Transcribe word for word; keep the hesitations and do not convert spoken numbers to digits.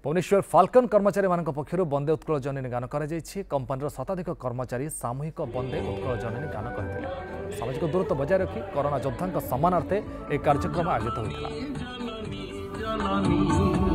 Bhubaneswar falcon कर्मचारी मान पक्षर बंदे उत्कल जननी गान कर कंपानी शताधिक कर्मचारी सामूहिक बंदे उत्कल जननी गान करते सामाजिक दूरत्व बजाय रखी कोरोना योद्धा सम्मानार्थे एक कार्यक्रम आयोजित होता।